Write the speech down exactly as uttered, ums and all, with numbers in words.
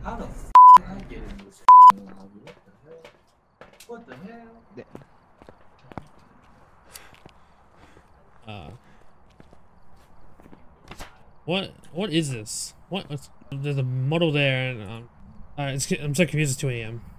How the f did I get in this lobby? What the hell? What the hell? Uh. What? What is this? What? There's a model there, and um, uh, it's, I'm so confused. It's two A M